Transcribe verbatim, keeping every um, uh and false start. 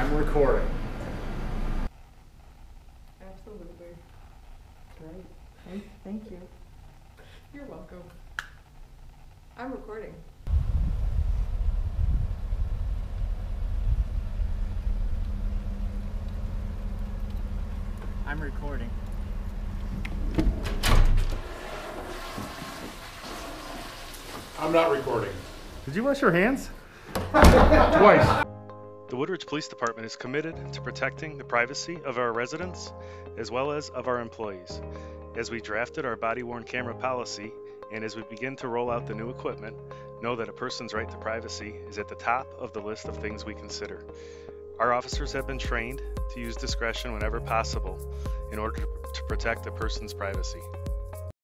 I'm recording. Absolutely. Great. Thank, thank you. You're welcome. I'm recording. I'm recording. I'm not recording. Did you wash your hands? Twice. The Woodridge Police Department is committed to protecting the privacy of our residents as well as of our employees. As we drafted our body-worn camera policy and as we begin to roll out the new equipment, know that a person's right to privacy is at the top of the list of things we consider. Our officers have been trained to use discretion whenever possible in order to protect a person's privacy.